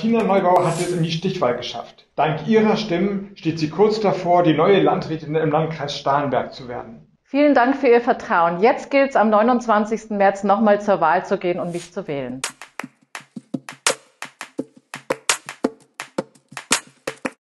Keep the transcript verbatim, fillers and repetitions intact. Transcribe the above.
Martina Neubauer hat es in die Stichwahl geschafft. Dank ihrer Stimmen steht sie kurz davor, die neue Landrätin im Landkreis Starnberg zu werden. Vielen Dank für Ihr Vertrauen. Jetzt gilt es am neunundzwanzigsten März nochmal zur Wahl zu gehen und mich zu wählen.